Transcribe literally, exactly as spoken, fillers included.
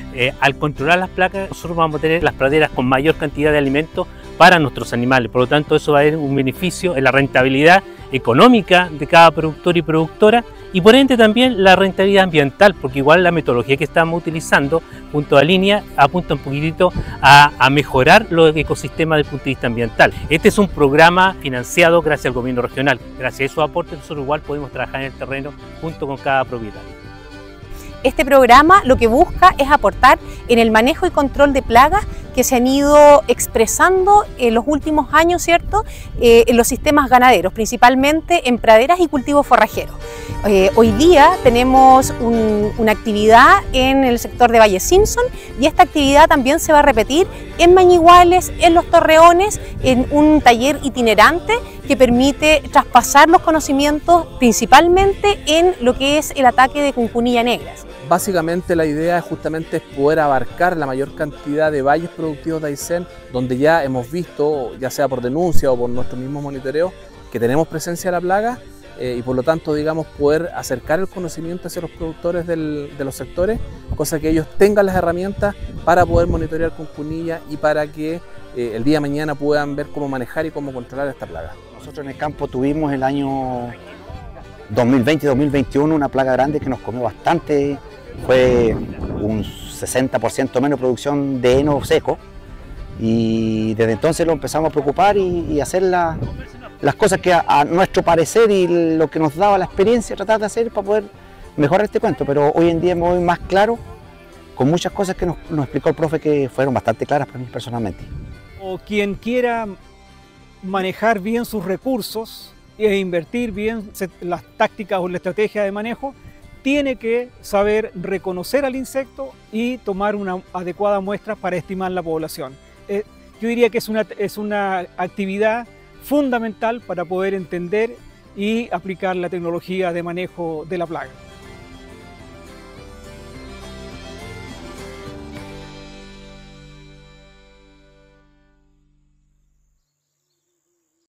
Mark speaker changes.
Speaker 1: Eh, al controlar las plagas, nosotros vamos a tener las praderas con mayor cantidad de alimentos para nuestros animales. Por lo tanto, eso va a tener un beneficio en la rentabilidad económica de cada productor y productora, y por ende también la rentabilidad ambiental, porque igual la metodología que estamos utilizando junto a Línea apunta un poquitito a, a mejorar los ecosistemas desde el punto de vista ambiental. Este es un programa financiado gracias al gobierno regional. Gracias a esos aportes nosotros igual podemos trabajar en el terreno junto con cada propietario.
Speaker 2: Este programa lo que busca es aportar en el manejo y control de plagas que se han ido expresando en los últimos años, ¿cierto?, eh, en los sistemas ganaderos, principalmente en praderas y cultivos forrajeros. Eh, hoy día tenemos un, una actividad en el sector de Valle Simpson, y esta actividad también se va a repetir en Mañiguales, en Los Torreones, en un taller itinerante que permite traspasar los conocimientos principalmente en lo que es el ataque de cuncunilla negras.
Speaker 3: Básicamente la idea es justamente es poder abarcar la mayor cantidad de valles productivos de Aysén, donde ya hemos visto, ya sea por denuncia o por nuestros mismos monitoreos, que tenemos presencia de la plaga, eh, y por lo tanto, digamos, poder acercar el conocimiento hacia los productores del, de los sectores, cosa que ellos tengan las herramientas para poder monitorear cuncunilla y para que eh, el día de mañana puedan ver cómo manejar y cómo controlar esta plaga.
Speaker 4: Nosotros en el campo tuvimos el año dos mil veinte dos mil veintiuno una plaga grande que nos comió bastante. Fue un sesenta por ciento menos producción de heno seco, y desde entonces lo empezamos a preocupar y, y hacer la, las cosas que a, a nuestro parecer y lo que nos daba la experiencia tratar de hacer para poder mejorar este cuento. Pero hoy en día me voy más claro con muchas cosas que nos, nos explicó el profe, que fueron bastante claras para mí personalmente.
Speaker 5: O quien quiera manejar bien sus recursos e invertir bien las tácticas o la estrategia de manejo, tiene que saber reconocer al insecto y tomar una adecuada muestra para estimar la población. Eh, yo diría que es una, es una actividad fundamental para poder entender y aplicar la tecnología de manejo de la plaga.